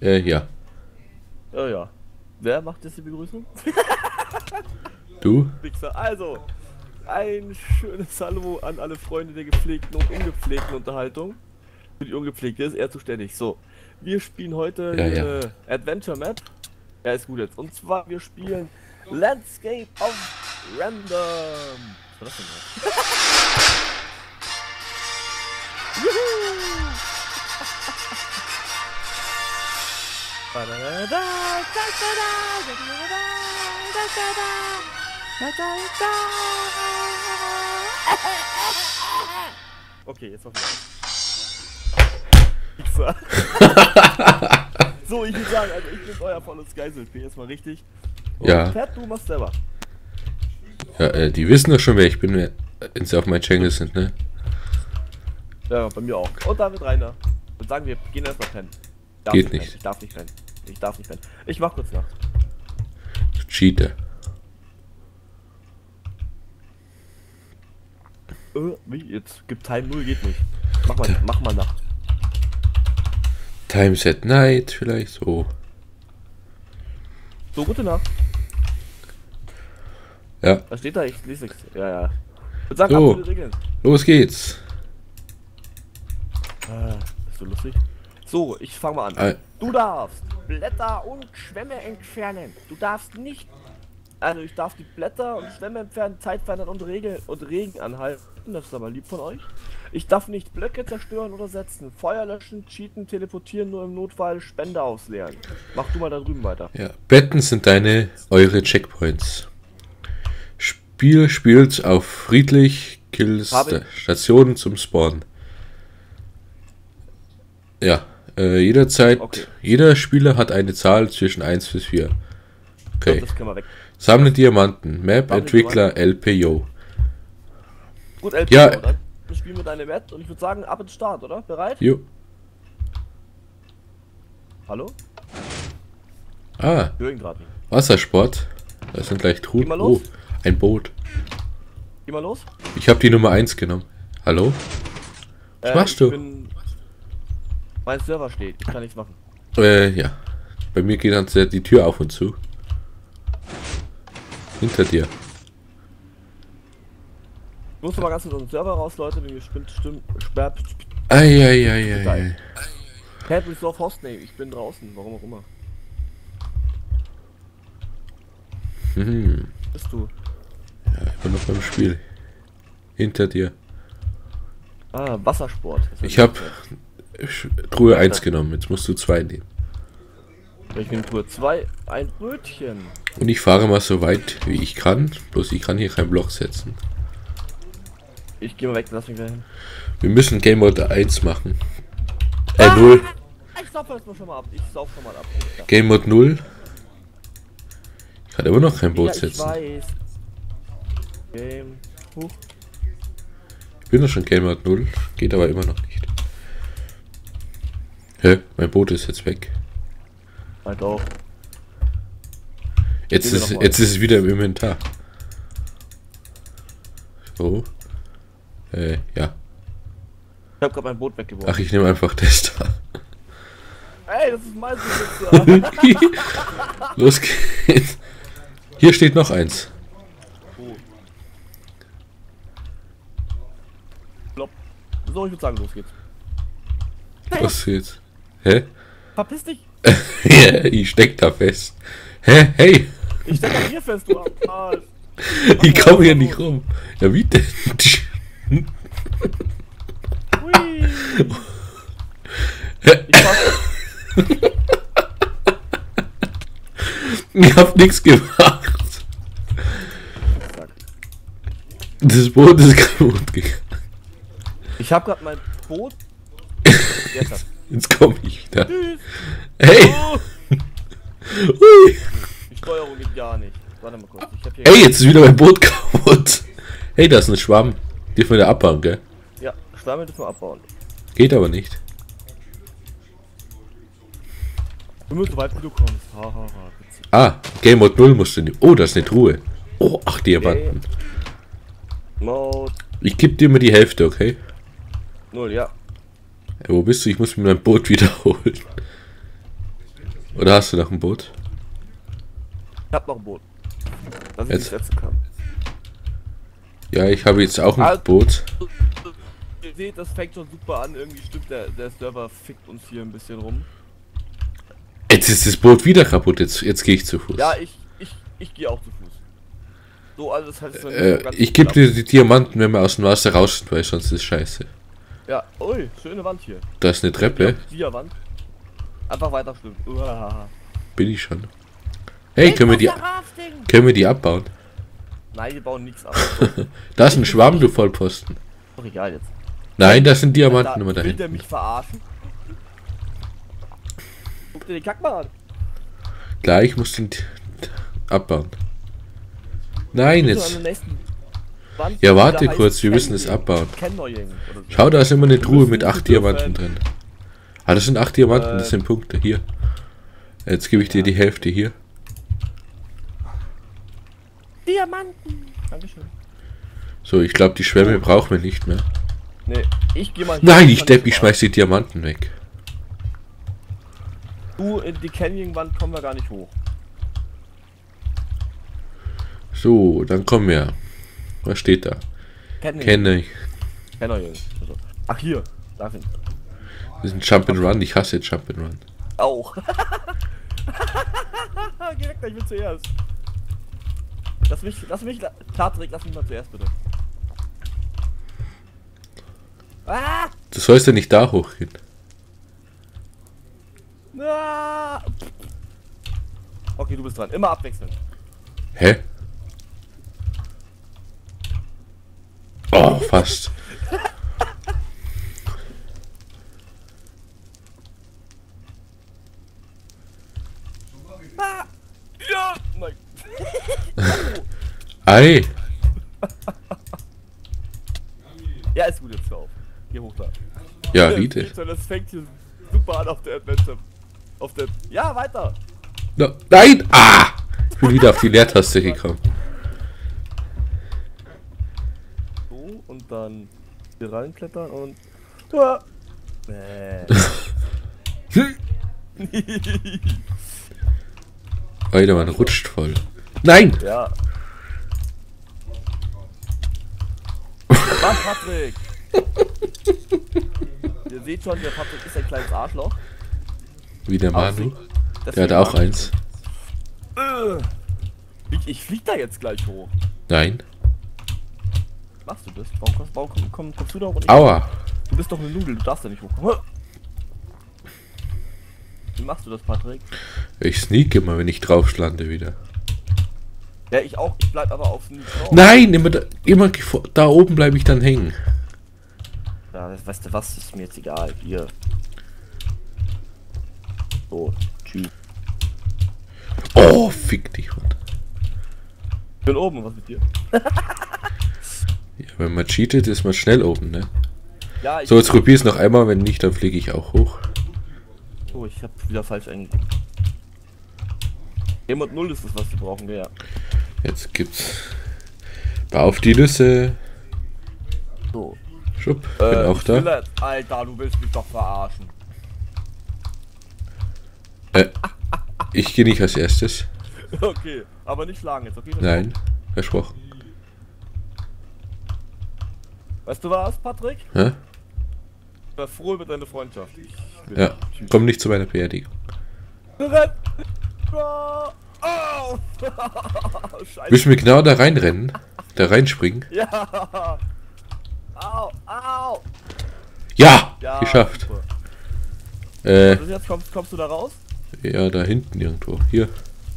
Ja. Ja, ja. Wer macht jetzt die Begrüßung? Du? Wichser. Also, ein schönes Hallo an alle Freunde der gepflegten und ungepflegten Unterhaltung. Für die ungepflegte ist er zuständig. So, wir spielen heute eine Adventure Map. Ja, ist gut jetzt. Und zwar, wir spielen Landscape of Random. Was war das denn? Juhu! Okay, jetzt mal wieder. So, ich würde sagen, also ich bin euer volles Geiselp, jetzt mal richtig. Und Ja. Pat, du machst selber. Ja, die wissen doch schon, wer ich bin, wenn sie auf mein Channel sind, ne? Ja, bei mir auch. Und David Reiner. Und sagen wir, gehen erstmal pennen. Geht nicht. Ich darf nicht rennen. Ich darf nicht rennen. Ich mach kurz nach. Du Cheater. Wie? Jetzt gibt Time 0, geht nicht. Mach mal nach. Times at night, vielleicht so. So, gute Nacht. Ja. Was steht da? Ich lese nichts. Ja, ja. Ich würde sagen, So. absolute Regeln. Los geht's. Ist so lustig. So, ich fange mal an. Du darfst Blätter und Schwämme entfernen. Du darfst nicht. Also ich darf die Blätter und Schwämme entfernen, Zeit verändern und Regen anhalten. Das ist aber lieb von euch. Ich darf nicht Blöcke zerstören oder setzen. Feuer löschen, cheaten, teleportieren, nur im Notfall Spende ausleeren. Mach du mal da drüben weiter. Ja. Betten sind eure Checkpoints. Spiel spielt auf friedlich, kills Stationen zum Spawn. Ja. Jederzeit, Okay. jeder Spieler hat eine Zahl zwischen 1 bis 4. Okay. Das können wir weg. Sammle Diamanten. Map, Sammle Entwickler, LPO. Gut, LP, Ja. dann spielen wir deine Map und ich würde sagen, ab ins Start, oder? Bereit? Jo. Hallo? Ah, Ich höre ihn gerade nicht. Wassersport. Das sind gleich Truhen. Geh mal Oh, los. ein Boot. Geh mal los. Ich habe die Nummer 1 genommen. Hallo? Was machst du? Mein Server steht, ich kann nichts machen. Ja. Bei mir geht dann die Tür auf und zu. Hinter dir. Ich muss mal ganz mit unserem Server raus, Leute, wenn wir sperrt. Eieieiei. Can't resolve hostname, ich bin draußen, warum auch immer. Bist du? Ja, ich bin noch beim Spiel. Hinter dir. Ah, Wassersport. Ich habe Truhe 1 genommen, jetzt musst du 2 nehmen. Ich nehme Tour 2, ein Brötchen. Und ich fahre mal so weit wie ich kann, bloß ich kann hier keinen Block setzen. Ich gehe mal weg, lass mich wieder hin. Wir müssen Game Mode 1 machen. 0. Ich sauf erstmal schon mal ab, Ja. Game Mode 0. Ich kann immer noch kein Boot Ja, ich setzen. weiß. Game. Huch. Ich bin doch schon Game Mode 0, geht aber immer noch nicht. Hä? Mein Boot ist jetzt weg. Halt auch. Jetzt ist es wieder im Inventar. So. Ja. Ich hab grad mein Boot weggeworfen. Ach, ich nehme einfach das da. Ey, das ist mein Besitzer. Los geht's. Hier steht noch eins. Plopp. So, ich würde sagen, los geht's. Was geht's? Hä? Verpiss dich. Ja, ich steck da fest. Hä? Hey! Ich steck an hier fest, du Arsch. Ich komme hier nicht rum. Ja, wie denn? Hui. Ich fass. Ich hab nichts gemacht. Das Boot ist kaputt gegangen. Ich hab grad mein Boot. Jetzt komme ich wieder. Tschüss. Hey! Oh, Hui. die Steuerung geht gar nicht. Warte mal kurz. Ich hab hier. Ey, jetzt ist wieder mein Boot kaputt. Hey, da ist ein Schwamm. Dürfen wir da abbauen, gell? Ja, Schwärme dürfen wir abbauen. Geht aber nicht. Du musst so weit wie du kommst. Hahaha. Ah, Game Mode 0 musst du nehmen. Oh, da ist eine Truhe. Oh, 8 Diamanten. Mode Ich geb dir mal die Hälfte, okay? 0, ja. Wo bist du? Ich muss mir mein Boot wiederholen. Oder hast du noch ein Boot? Ich hab noch ein Boot. Das ich Jetzt. nicht setzen kann. Ja, ich habe jetzt auch ein Boot. Ihr seht, das fängt schon super an. Irgendwie stimmt der Server fickt uns hier ein bisschen rum. Jetzt ist das Boot wieder kaputt. Jetzt gehe ich zu Fuß. Ja, ich gehe auch zu Fuß. So, also das heißt, Ich gebe dir die Diamanten, wenn wir aus dem Wasser raus sind, weil sonst ist scheiße. Ja, ui, schöne Wand hier. Da ist eine Treppe. Dia-Wand. Einfach weiter schwimmen. Uahaha. Bin ich schon. Hey, können wir die abbauen? Nein, wir bauen nichts ab. Da ist ein Schwamm, du Vollposten. Doch egal jetzt. Nein, das sind Diamanten Alter, immer will dahin. der mich verarschen? Guck dir den Kack mal an. Gleich muss den abbauen. Nein, jetzt. Ja, warte kurz, wir müssen es abbauen. Schau, da ist immer eine Truhe mit 8 Diamanten drin. Ah, das sind 8 Diamanten, das sind Punkte. Hier. Jetzt gebe ich dir die Hälfte hier. Diamanten! Dankeschön. So, ich glaube, die Schwämme brauchen wir nicht mehr. Nee, ich geh mal hier. Nein, ich schmeiß die Diamanten weg. Du, in die Canyon-Wand kommen wir gar nicht hoch. So, dann kommen wir. Was steht da? Kenne ich. Also. Ach, hier. Da sind. Das ist ein Jump'n'Run, ich hasse Jump'n'Run. Auch. Geh weg, ich bin zuerst. Lass mich, Patrick, lass mich mal zuerst, bitte. Ah! Du sollst ja nicht da hochgehen. Ah! Okay, du bist dran. Immer abwechselnd. Hä? Oh, fast. Ah! Ja! Nein. Ei! Ja, ist gut, jetzt drauf. Geh hoch da. Ja, Riete. Das fängt hier super an auf der Adventure. Ja, weiter! No, nein! Ah! Ich bin wieder auf die Leertaste gekommen. So, und dann hier reinklettern und... Ja. Alter, man rutscht voll. Nein! Ja. Mann, Patrick! Ihr seht schon, der Patrick ist ein kleines Arschloch. Wie der Manu. Der hat auch eins. Ich flieg da jetzt gleich hoch. Nein. Machst du das? Warum kommst du da hoch? Aua! Du bist doch eine Nudel, du darfst da nicht hochkommen. Wie machst du das, Patrick? Ich sneak immer, wenn ich drauf lande wieder. Ja, ich auch. Ich bleib aber auf Sneak drauf. Nein! Immer da oben bleibe ich dann hängen. Ja, weißt du was? Ist mir jetzt egal. Hier. So, tschüss. Oh, fick dich, Mann. Ich bin oben, was mit dir? Ja, wenn man cheatet, ist man schnell oben, ne? Ja, so, jetzt probier's noch einmal, wenn nicht, dann fliege ich auch hoch. Oh, ich hab wieder falsch eingegeben. Game und 0 ist das, was wir brauchen, ja. Jetzt gibt's... Bau auf die Nüsse. So. Schupp, bin auch da. Alter, du willst mich doch verarschen. Ich gehe nicht als erstes. Okay, aber nicht schlagen jetzt, okay? Nein, versprochen. Weißt du was, Patrick? Hä? Ich war froh mit deiner Freundschaft. Ja, komm nicht zu meiner Beerdigung. Oh! Scheiße. Willst du mir genau da reinrennen? Da reinspringen? Ja! Au! Au! Ja! Ja, Geschafft. Also jetzt kommst du da raus? Ja, da hinten irgendwo. Hier.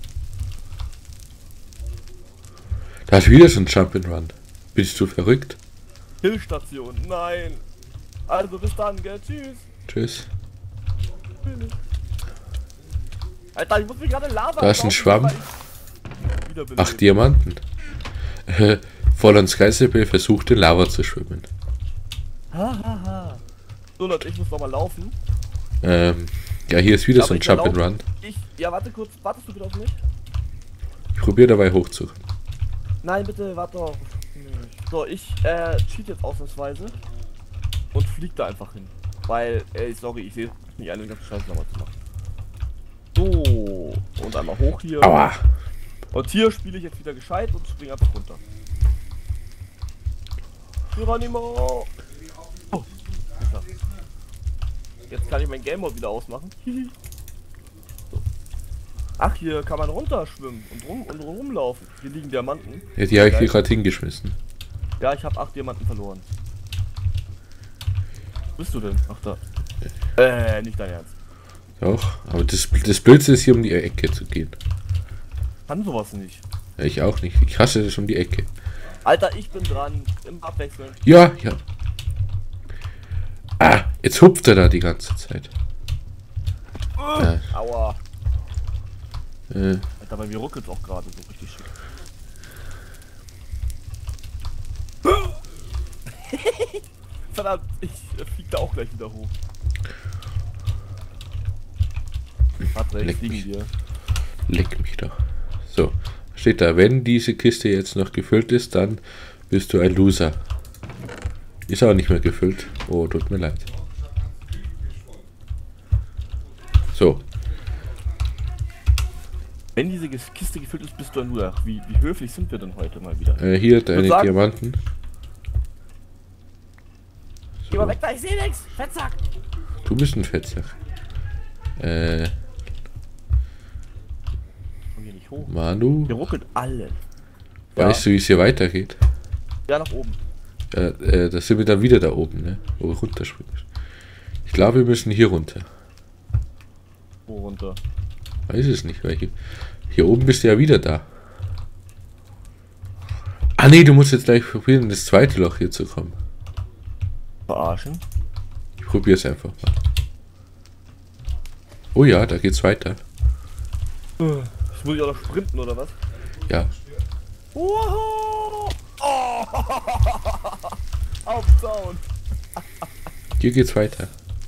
Da ist wieder so ein Jump'n'Run. Bist du verrückt? Hillstation, nein! Also bis dann, gell? Tschüss! Tschüss. Alter, ich muss mich gerade in Lava. Da ist ein Schwamm. 8 Diamanten. Voll Skysable versucht in Lava zu schwimmen. Hahaha. So Leute, ich muss noch mal laufen. Ja, hier ist wieder so ein Jump'n'Run. Ja, warte kurz. Wartest du bitte auf mich? Ich probiere dabei hochzukommen. Nein, bitte, warte auf. So, ich cheat jetzt ausnahmsweise und flieg da einfach hin. Weil, sorry, ich sehe nicht eine ganze Scheiße nochmal zu machen. So. Und einmal hoch hier. Aua. Und hier spiele ich jetzt wieder gescheit und springe einfach runter. Geronimo! Oh. Jetzt kann ich mein Game Mode wieder ausmachen. So. Ach, hier kann man runterschwimmen und rumlaufen. Hier liegen Diamanten. Ja, die habe ich hier gerade hingeschmissen. Ja, ich habe 8 Diamanten verloren. Wo bist du denn? Ach, da. Nicht dein Ernst. Doch, aber das Blödste ist hier um die Ecke zu gehen. Kann sowas nicht. Ja, ich auch nicht. Ich hasse das um die Ecke. Alter, ich bin dran. Im Abwechseln. Ja, ja. Ah, jetzt hupft er da die ganze Zeit. Aua. Alter, bei mir ruckelt es auch gerade so richtig schick. Verdammt, ich flieg da auch gleich wieder hoch. Hat recht, liegen wir. Leck mich doch. So, steht da, wenn diese Kiste jetzt noch gefüllt ist, dann bist du ein Loser. Ist auch nicht mehr gefüllt. Oh, tut mir leid. So. Wenn diese Kiste gefüllt ist, bist du ein Loser. Wie höflich sind wir denn heute mal wieder? Hier, deine Diamanten. Geh mal weg da, ich seh nix! Fettsack! Du bist ein Fettsack. Komm hier nicht hoch. Manu. Hier ruckelt alle. Weißt du, wie es hier weitergeht? Ja, nach oben. Ja, da sind wir dann wieder da oben, ne? Wo wir runterspringen. Ich glaube, wir müssen hier runter. Wo runter? Weiß es nicht, weil hier oben bist du ja wieder da. Ah nee, du musst jetzt gleich probieren, in das zweite Loch hier zu kommen. Verarschen? Ich probiere es einfach mal. Oh ja, da geht's weiter. Ich muss ja auch noch sprinten, oder was? Ja. Wow! Oh! Auf Zaun! Hier geht's weiter.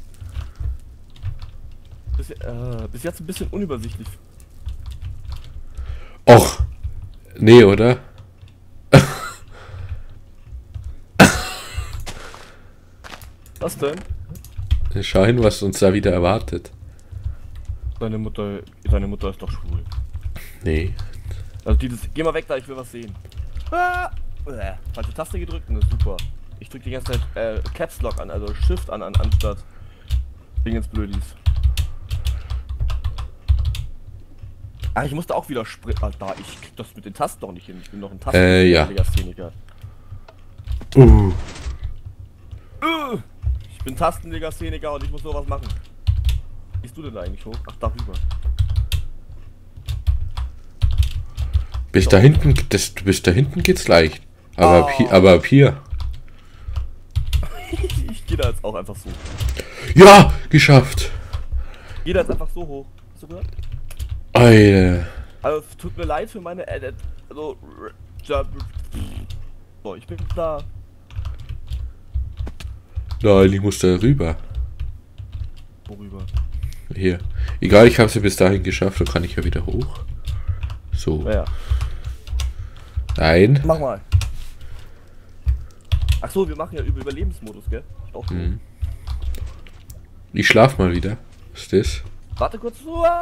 Bis jetzt ein bisschen unübersichtlich. Och! Nee, oder? Was denn? Schau hin, was uns da wieder erwartet. Deine Mutter ist doch schwul. Nee. Also geh mal weg da, ich will was sehen. Falsche Taste gedrückt und das ist super. Ich drück die ganze Zeit Caps Lock an, also Shift an anstatt Dingens Blödis. Ah, ich musste auch wieder sprinten. Alter, ich krieg das mit den Tasten doch nicht hin. Ich bin noch ein Tastenlegastheniker. Ich bin Tastenlegastheniker und ich muss sowas machen. Wie gehst du denn da eigentlich hoch? Ach, darüber. Bis da hinten geht's leicht. Aber, ab hier. Ich gehe da jetzt auch einfach so. Ja, geschafft. Geh da jetzt einfach so hoch. Hast du gehört? Alter. Also, tut mir leid für meine so, ich bin da. Nein, ich muss da rüber. Worüber? Hier. Egal, ich habe sie bis dahin geschafft, dann kann ich ja wieder hoch. So. Ja. Nein. Mach mal. Ach so, wir machen ja Überlebensmodus, gell? Auch so. Ich schlaf mal wieder. Was ist das? Warte kurz.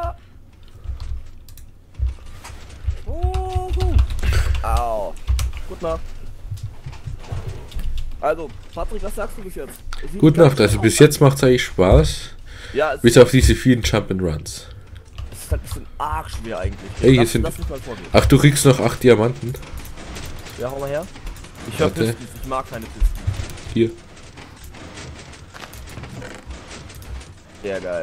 Au. Gut Nacht. Also, Patrick, was sagst du bis jetzt? Gute Nacht, also bis jetzt macht es eigentlich Spaß. Ja, bis auf diese vielen Jump'n'Runs. Das ist halt ein bisschen arg schwer eigentlich. Hey, hier sind. Ach, du kriegst noch 8 Diamanten. Ja, hau mal her. Ich hör Pistons, ich mag keine Pistons. Hier. Sehr geil.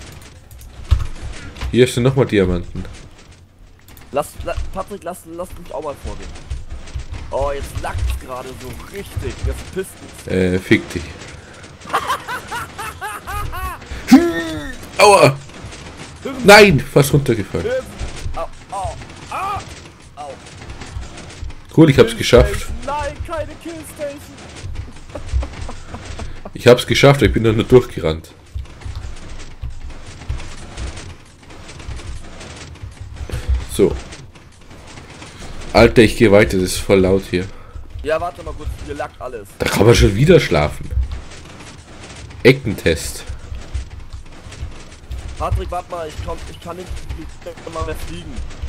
Hier sind nochmal Diamanten. Patrick, lass mich auch mal vorgehen. Oh, jetzt lackt's gerade so richtig. Jetzt Pistons. Fick dich. Aua! Nein, fast runtergefallen. Au. Cool, ich hab's geschafft. Nein, keine Killstation. Ich hab's geschafft, ich bin da nur durchgerannt. So. Alter, ich gehe weiter, das ist voll laut hier. Ja, warte mal kurz, hier lackt alles. Da kann man schon wieder schlafen. Eckentest. Patrick, warte mal, ich kann nicht mal mehr fliegen.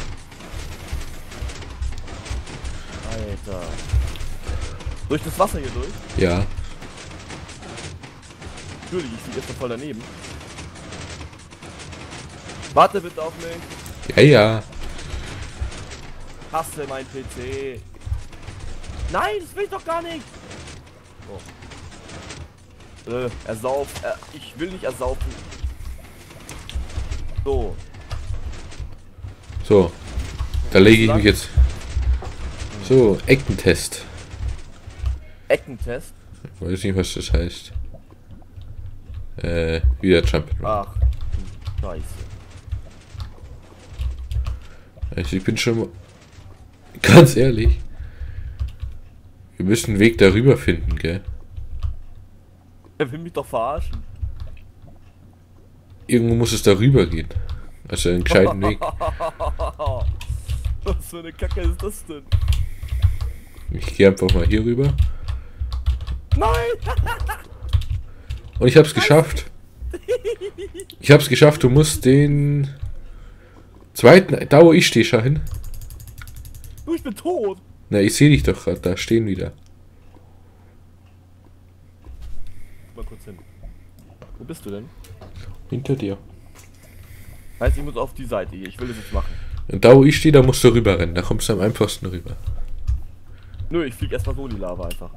Alter. Durch das Wasser hier durch? Ja. Natürlich, ich fliege jetzt noch voll daneben. Warte bitte auf mich. Ja, ja. Hasse mein PC. Nein, das will ich doch gar nicht. Oh. Ersauft. Ich will nicht ersaufen. So. So. Da lege ich mich jetzt. So, Eckentest. Eckentest? Ich weiß nicht, was das heißt. Wieder Jump'n'Run. Ach, Scheiße. Also ich bin schon mal... Ganz ehrlich. Wir müssen einen Weg darüber finden, gell? Er will mich doch verarschen. Irgendwo muss es darüber gehen. Also einen gescheiten Weg. Was für eine Kacke ist das denn? Ich gehe einfach mal hier rüber. Nein! Und ich hab's geschafft. Ich hab's geschafft, du musst den zweiten, da wo ich stehe, schau hin. Du, ich bin tot. Na, ich sehe dich doch gerade, da stehen wieder. Mal kurz hin. Wo bist du denn? Hinter dir. Heißt, ich muss auf die Seite hier, ich will das jetzt machen. Und da wo ich stehe, da musst du rüber rennen, da kommst du am einfachsten rüber. Nö, ich flieg erstmal so in die Lava einfach.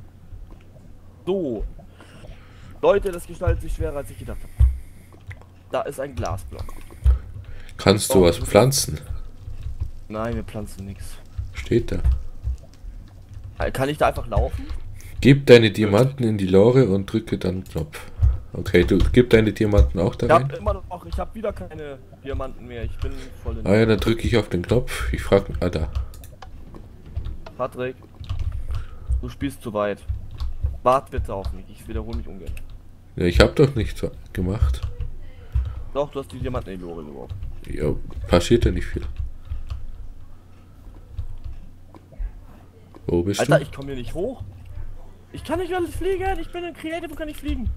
So. Leute, das gestaltet sich schwerer als ich gedacht habe. Da ist ein Glasblock. Kannst du was pflanzen? Nein, wir pflanzen nichts. Steht da. Kann ich da einfach laufen? Gib deine Diamanten in die Lore und drücke dann Knopf. Okay, du gib deine Diamanten auch da rein. Ich hab wieder keine Diamanten mehr. Ich bin voll in. Ah ja, dann drücke ich auf den Knopf. Ich frage, da. Patrick, du spielst zu weit. Wart bitte auf mich. Ich wiederhole mich ungern. Ja, ich habe doch nichts gemacht. Doch, du hast die Diamanten in die Lore geworfen. Ja, passiert ja nicht viel. Wo bist Alter, du? ich komme hier nicht hoch. Ich kann nicht alles fliegen. Ich bin ein Creative und kann nicht fliegen.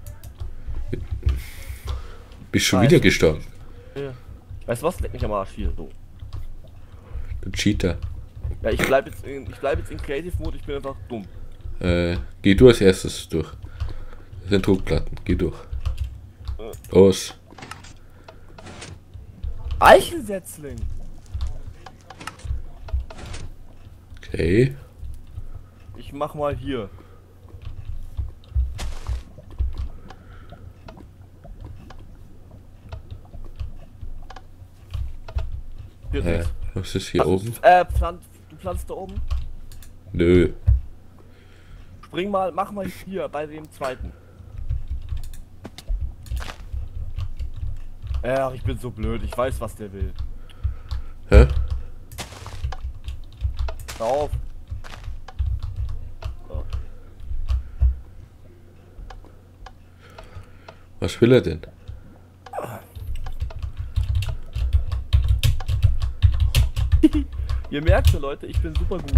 Bist schon wieder gestorben. Ja. Weißt du was? Leck mich am Arsch hier. So. Du Cheater. Ja, ich bleib jetzt in Creative Mode. Ich bin einfach dumm. Geh du als erstes durch. Das sind Druckplatten. Geh durch. Los. Eichensetzling. Okay. Ich mach mal hier. Was ist hier oben? Du pflanzt da oben? Nö. Spring mal, mach mal hier bei dem zweiten. Ach, ich bin so blöd, ich weiß, was der will. Hä? Hör auf. So. Was will er denn? Ihr merkt schon, Leute, ich bin super gut.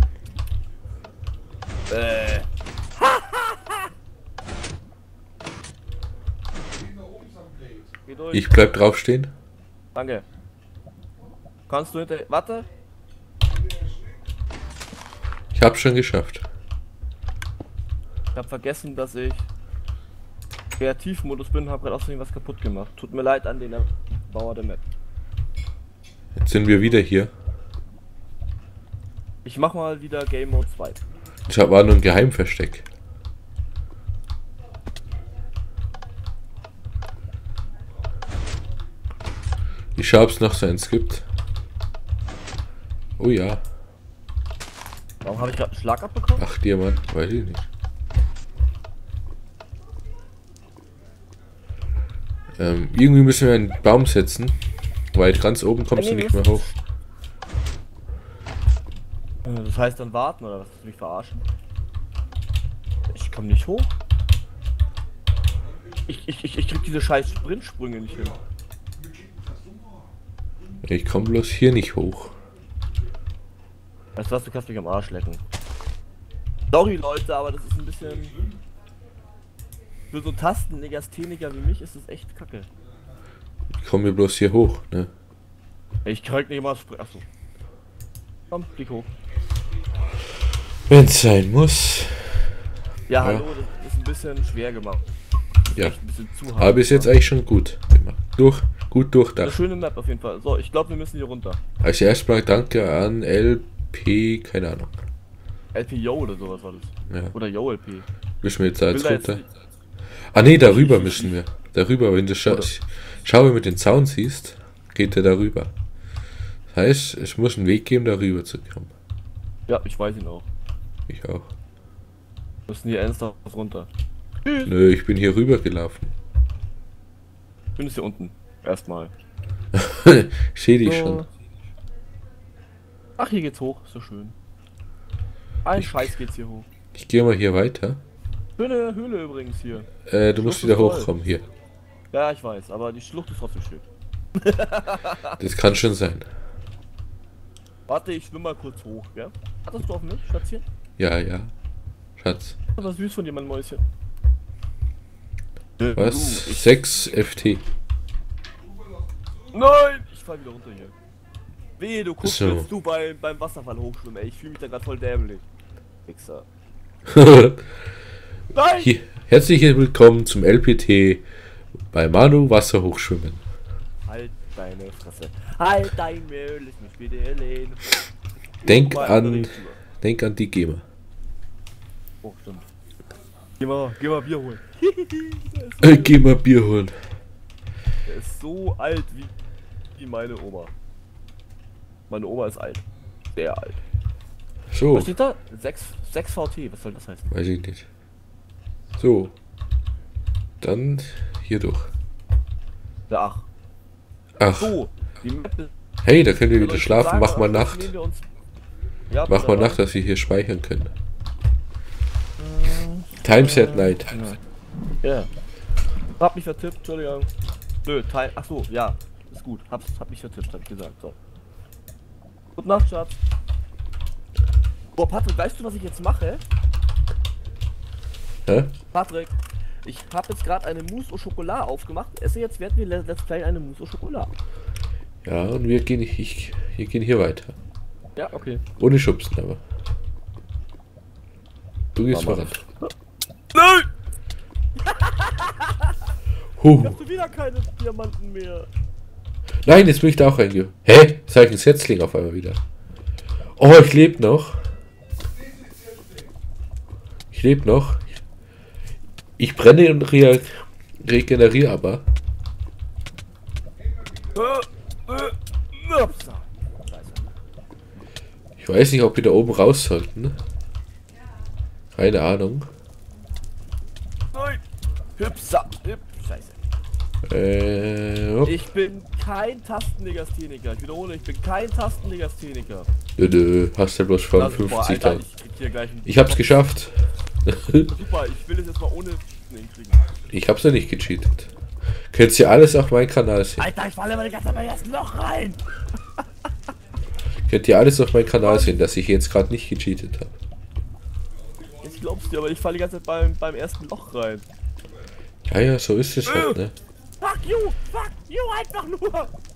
Ich bleib draufstehen. Danke. Kannst du hinter... Warte. Ich hab's schon geschafft. Ich hab vergessen, dass ich Kreativmodus bin und hab gerade aus Versehen was kaputt gemacht. Tut mir leid an den Bauer der Map. Jetzt sind wir wieder hier. Ich mach mal wieder Game Mode 2. Das war nur ein Geheimversteck. Ich schau, ob's noch so eins gibt. Oh ja. Warum habe ich gerade einen Schlag abbekommen? Ach, Diamant, weiß ich nicht. Irgendwie müssen wir einen Baum setzen, weil ganz oben kommst du nicht mehr hoch. Das heißt dann warten oder was? Willst du mich verarschen? Ich komme nicht hoch. Ich krieg diese scheiß Sprintsprünge nicht hin. Ich komme bloß hier nicht hoch. Weißt du was, du kannst mich am Arsch lecken. Sorry Leute, aber das ist ein bisschen... Für so Tastenlegastheniker wie mich ist das echt kacke. komme ja bloß hier hoch, ne? Ich krieg nicht mal Achso. Komm, flieg hoch. Wenn's sein muss. Ja, hallo, das ist ein bisschen schwer gemacht. Ja. Echt ein bisschen zu hart. Aber bis jetzt eigentlich schon gut gemacht. Gut durchdacht. Eine schöne Map auf jeden Fall. So, ich glaube, wir müssen hier runter. Also erstmal danke an LP, keine Ahnung. LP Yo oder sowas war das. Ja. Oder Yo LP. Müssen wir jetzt da jetzt runter? Ah ne, darüber müssen wir. Darüber, wenn du schau, wenn du den Zaun siehst, geht der darüber. Das heißt, es muss einen Weg geben, darüber zu kommen. Ja, ich weiß ihn auch. Ich auch. Wir müssen hier ernsthaft runter. Nö, ich bin hier rüber gelaufen. Ich bin jetzt hier unten. Erstmal. Ich seh dich schon. Ach, hier geht's hoch. So schön. Ein Scheiß geht's hier hoch. Ich gehe mal hier weiter. Schöne Höhle übrigens hier. Du musst wieder hochkommen hier. Ja, ich weiß, aber die Schlucht ist trotzdem schön. Das kann schon sein. Warte, ich schwimme mal kurz hoch, gell? Hattest du auf mich, Schatzchen? Ja, ja. Schatz. Das war süß von dir, mein Mäuschen. Was? 6 FT. Nein! Ich fall wieder runter hier. Wehe, du guckst, So. willst du beim Wasserfall hochschwimmen, ey. Ich fühle mich da gerade voll dämlich. Wichser. Nein! Hier, herzlich willkommen zum LPT bei Manu Wasser hochschwimmen. Halt deine Fresse. Halt dein Müll, lass mich bitte lehnen. Denk an die GEMA. Oh, stimmt. Geh mal Bier holen. Geh mal Bier holen. Der ist so alt wie meine Oma. Meine Oma ist alt. Sehr alt. So. Was steht da? 6 VT, was soll das heißen? Weiß ich nicht. So. Dann hier durch. Ja, Ach. So, die Map ist, Hey, da können wir wieder ich schlafen. sagen, Mach mal aber Nacht. nehmen wir uns- Ja, Mach mal wunderbar. Nacht, dass wir hier speichern können. Timeset Night. Ja. Hab mich vertippt, Entschuldigung. Nö, ach so, ja. Ist gut. Hab mich vertippt, hab ich gesagt. So. Gute Nacht, Schatz. Boah, Patrick, weißt du, was ich jetzt mache? Hä? Patrick, ich habe jetzt gerade eine Mousse au Chocolat aufgemacht. Esse jetzt, werden wir Let's Play eine Mousse au Chocolat. Ja, und wir gehen, wir gehen hier weiter. Ja, okay. Ohne Schubsen, aber. Du gehst Mama. voran. Nein! Huh. Hast du wieder keine Diamanten mehr? Nein, jetzt bin ich da auch reinge... Hä? Jetzt habe ich ein Setzling auf einmal wieder. Oh, ich lebe noch. Ich lebe noch. Ich brenne und regeneriere aber. Ich weiß nicht, ob wir da oben raus sollten. Keine Ahnung. Nein! Hüpsa! Scheiße. Hopp. Ich bin kein Tastenlegastheniker. Ich wiederhole, ich bin kein Tastenlegastheniker. Nö, hast du bloß von Na, super, 50 Alter, da. ich krieg hier gleich einen Ich hab's geschafft. Super, ich will es jetzt mal ohne hinkriegen. Ich hab's ja nicht gecheatet. Könnt ihr alles auf meinem Kanal sehen. Alter, ich falle immer die ganze Zeit beim ersten Loch rein! Könnt ihr alles auf meinem Kanal sehen, dass ich jetzt gerade nicht gecheatet habe. Ich glaub's dir, aber ich falle die ganze Zeit beim ersten Loch rein. Ja, ja, so ist es halt, ne? Fuck you! Fuck you einfach nur!